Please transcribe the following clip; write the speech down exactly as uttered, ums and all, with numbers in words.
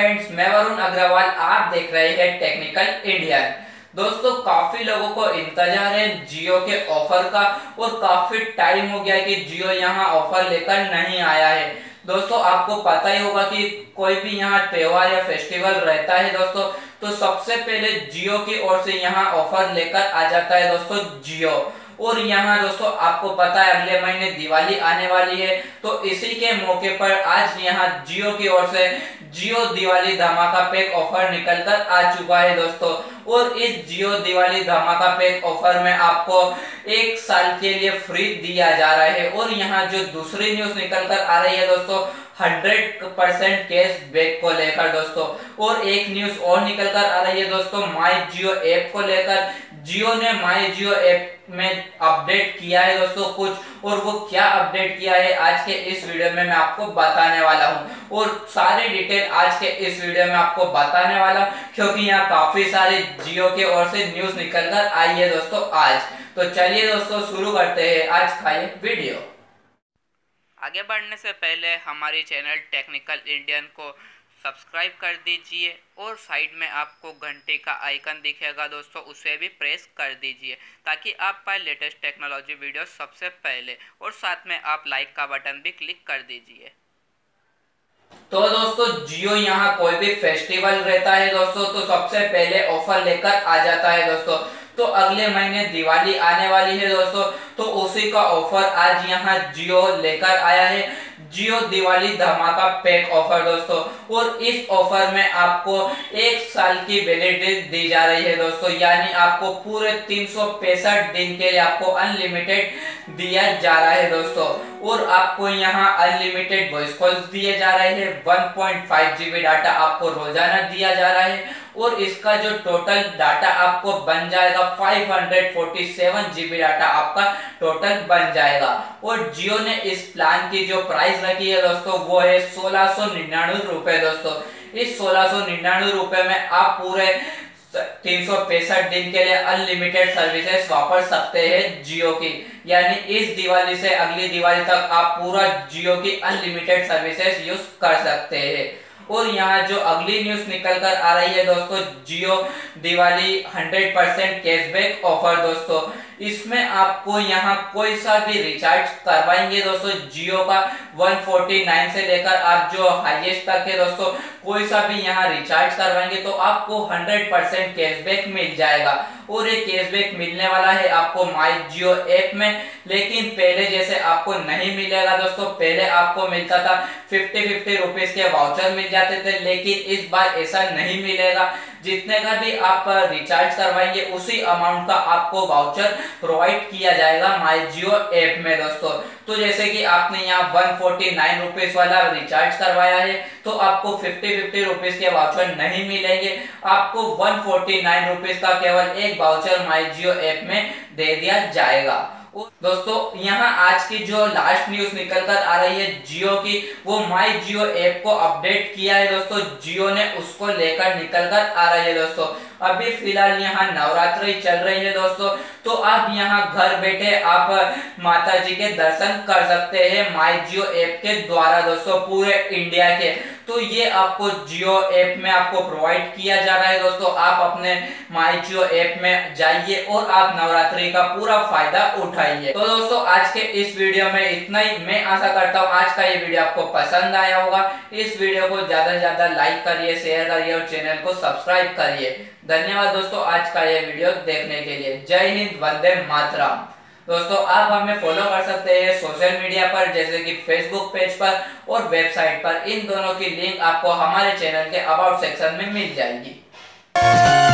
Friends, मैं वरुण अग्रवाल, आप देख रहे हैं टेक्निकल इंडियन। दोस्तों, काफी लोगों को इंतजार है जियो के ऑफर का और काफी टाइम हो गया कि जियो यहाँ ऑफर लेकर नहीं आया है। दोस्तों, आपको पता ही होगा कि कोई भी यहाँ त्योहार या फेस्टिवल रहता है दोस्तों, तो सबसे पहले जियो की ओर से यहाँ ऑफर लेकर आ जाता है दोस्तों जियो। और यहाँ दोस्तों आपको पता है अगले महीने दिवाली आने वाली है, तो इसी के मौके पर आज यहाँ जियो की ओर से जियो दिवाली धमाका पैक ऑफर निकल कर आ चुका है दोस्तों। और इस जियो दिवाली धमाका पैक ऑफर में आपको एक साल के लिए फ्री दिया जा रहा है। और यहाँ जो दूसरी न्यूज निकल कर आ रही है दोस्तों, हंड्रेड परसेंट कैश बैक को लेकर दोस्तों। और एक न्यूज और निकल कर आ रही है दोस्तों माई जियो ऐप को लेकर। जियो ने माई जियो ऐप में अपडेट किया है दोस्तों कुछ, और वो क्या अपडेट किया है आज के इस वीडियो में मैं आपको बताने वाला हूँ। और सारी डिटेल आज के इस वीडियो में आपको बताने वाला हूँ, क्योंकि यहाँ काफी सारे जियो के ओर से न्यूज निकल कर आई है दोस्तों आज। तो चलिए दोस्तों शुरू करते हैं आज का ये वीडियो। आगे बढ़ने से पहले हमारी चैनल टेक्निकल इंडियन को सब्सक्राइब कर दीजिए और साइड में आपको घंटे का आइकन दिखेगा दोस्तों, उसे भी प्रेस कर दीजिए ताकि आप पाए लेटेस्ट टेक्नोलॉजी वीडियो सबसे पहले। और साथ में आप लाइक का बटन भी क्लिक कर दीजिए। तो दोस्तों, जियो यहाँ कोई भी फेस्टिवल रहता है दोस्तों, तो सबसे पहले ऑफर लेकर आ जाता है दोस्तों। तो अगले महीने दिवाली आने वाली है दोस्तों, तो उसी का ऑफर आज यहाँ जियो लेकर आया है, जियो दिवाली धमाका पैक ऑफर दोस्तों। और इस ऑफर में आपको एक साल की वैलिडिटी दी जा रही है दोस्तों, यानी आपको पूरे तीन सौ पैंसठ दिन के लिए आपको अनलिमिटेड दिया जा रहा है दोस्तों। और आपको यहाँ अनलिमिटेड वॉइस कॉल्स दिए जा रहे हैं, one point five GB data आपको रोजाना दिया जा रहा है। और इसका जो टोटल डाटा आपको बन जाएगा five hundred forty seven GB data आपका टोटल बन जाएगा। और जियो ने इस प्लान की जो प्राइस रखी है दोस्तों, वो है सोलह सौ निन्यानवे रुपए दोस्तों। इस सोलह सौ निन्यानवे रुपए में आप पूरे तीन सौ पैंसठ दिन के लिए अनलिमिटेड सर्विसेज वापर सकते हैं जियो की, यानी इस दिवाली से अगली दिवाली तक आप पूरा जियो की अनलिमिटेड सर्विसेज यूज कर सकते हैं। और यहाँ जो अगली न्यूज निकल कर आ रही है दोस्तों, Jio Diwali hundred percent cashback offer दोस्तों। इसमें आपको यहाँ कोई सा भी रिचार्ज करवाएंगे दोस्तों जियो का एक सौ उनचास से लेकर आप जो हाईएस्ट तक है दोस्तों, कोई सा भी यहाँ रिचार्ज करवाएंगे तो आपको हंड्रेड परसेंट कैशबैक मिल जाएगा। और ये कैशबैक मिलने वाला है आपको माई जियो ऐप में, लेकिन पहले जैसे आपको नहीं मिलेगा दोस्तों। पहले आपको मिलता था फिफ्टी फिफ्टी रुपीज के वाउचर मिल जाते थे, लेकिन इस बार ऐसा नहीं मिलेगा। जितने का भी आप रिचार्ज करवाएंगे उसी अमाउंट का आपको वाउचर प्रोवाइड किया जाएगा माई जियो ऐप में दोस्तों। तो जैसे कि आपने यहाँ वन फोर्टी नाइन रुपीज वाला रिचार्ज करवाया है, तो आपको फिफ्टी फिफ्टी रुपीज के वाउचर नहीं मिलेंगे, आपको वन फोर्टी नाइन रुपीज का केवल एक वाउचर माई जियो ऐप में दे दिया जाएगा। दोस्तों, यहाँ आज की जो लास्ट न्यूज निकल कर आ रही है जियो की, वो माई जियो ऐप को अपडेट किया है दोस्तों जियो ने, उसको लेकर निकल कर आ रही है दोस्तों। अभी फिलहाल यहाँ नवरात्रि चल रही है दोस्तों, तो आप यहाँ घर बैठे आप माता जी के दर्शन कर सकते हैं माई जियो ऐप के द्वारा दोस्तों, पूरे इंडिया के। तो ये आपको जियो ऐप में आपको प्रोवाइड किया जा रहा है दोस्तों। आप अपने माई जियो ऐप में जाइए और आप नवरात्रि का पूरा फायदा उठाइए। तो दोस्तों, आज के इस वीडियो में इतना ही। मैं आशा करता हूँ आज का ये वीडियो आपको पसंद आया होगा। इस वीडियो को ज्यादा से ज्यादा लाइक करिए, शेयर करिए और चैनल को सब्सक्राइब करिए। धन्यवाद दोस्तों आज का ये वीडियो देखने के लिए। जय हिंद, वंदे मातरम। दोस्तों, आप हमें फॉलो कर सकते हैं सोशल मीडिया पर, जैसे कि फेसबुक पेज पर और वेबसाइट पर। इन दोनों की लिंक आपको हमारे चैनल के अबाउट सेक्शन में मिल जाएगी।